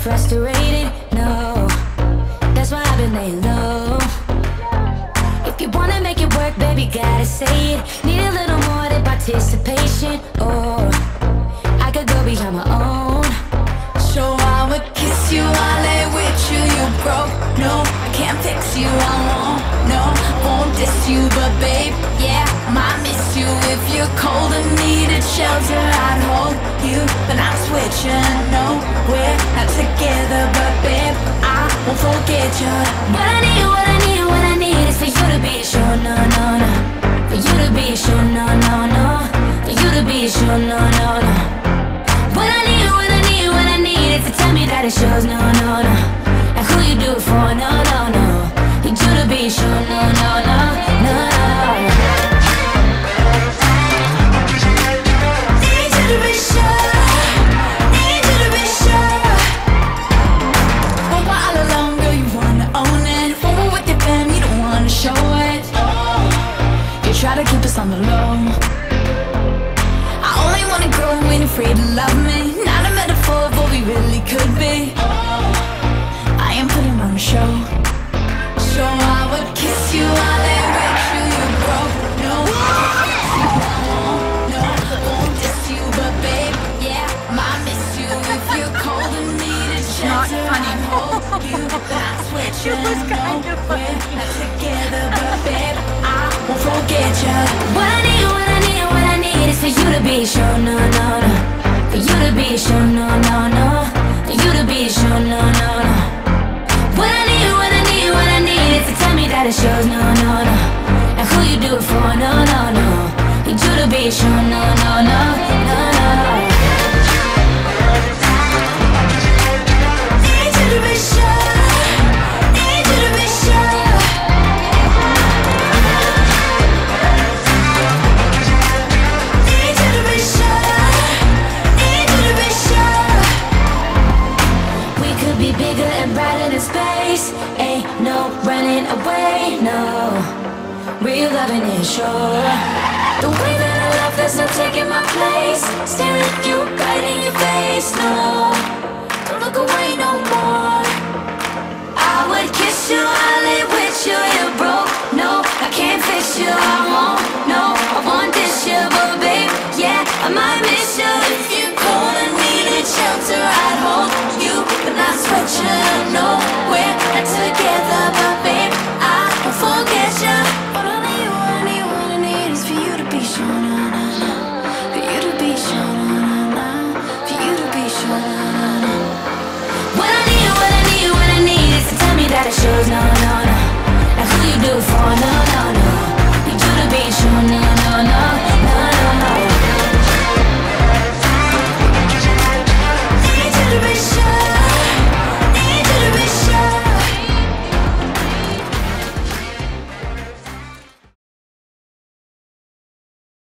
frustrated, no. That's why I've been laying low. If you wanna make it work, baby, gotta say it. Need a little more than participation, or I could go behind my own. So I would kiss you, I lay with you, you broke. No, I can't fix you, I won't diss you. But babe, yeah, I might miss you. If you're cold and needed shelter, I'd hold you. But I'm switching, no, we're not together. But babe, I won't forget you. What I need, what I need, what I need is for you to be sure, no, no, no. For you to be sure, no, no, no. For you to be sure, no, no, no. What I need, what I need, what I need is to tell me that it shows, no, no, no. And who you do it for, no, no, no. Need you to be sure, no, no, no, no. Need you to be sure, need you to be sure. For a while alone, girl, you wanna own it. When we're with your fam, you don't wanna show it. You try to keep us on the low. I only wanna grow when you're free to love me. Not a metaphor of what we really could be. I am putting on a show. So I would kiss you, I lay with you, you broke. No, won't diss you, but babe, yeah, might miss you. If you're cold and needed shelter, I'd hold you. Not switching, no, we're not together, but babe, I won't forget you. What I need, what I need, what I need is for you to be sure, no, no, no. For you to be sure, no, no, no. For you to be sure, no, no, no. What I need, what I need, what I need is to tell me that it shows, no, no, no. And who you do it for, no, no, no. Need you to be sure, no, no, no, no, no. Need you to be sure, need you to be sure. Need you to be sure, need you to be sure. We could be bigger and brighter than space. Ain't no running away, no. Real loving is sure. The way that I love, there's no taking my place. Staring at you right in your face, no. Don't look away no more. I would kiss you, I lay with you, you're broke. No, I can't fix you, I won't. No, I want this you, but babe, yeah, I might miss you. If you're cold and needed shelter, I'd hold you. But not switching, no, we're not together. But babe, I won't forget you. What I need, what I need, what I need is for you to be sure, no, no, no. For you to be sure, no, no, no. For you to be sure, no, no, no. What I need, what I need, what I need is to tell me that it shows, no, no, no. And who you do it for, no, no, no.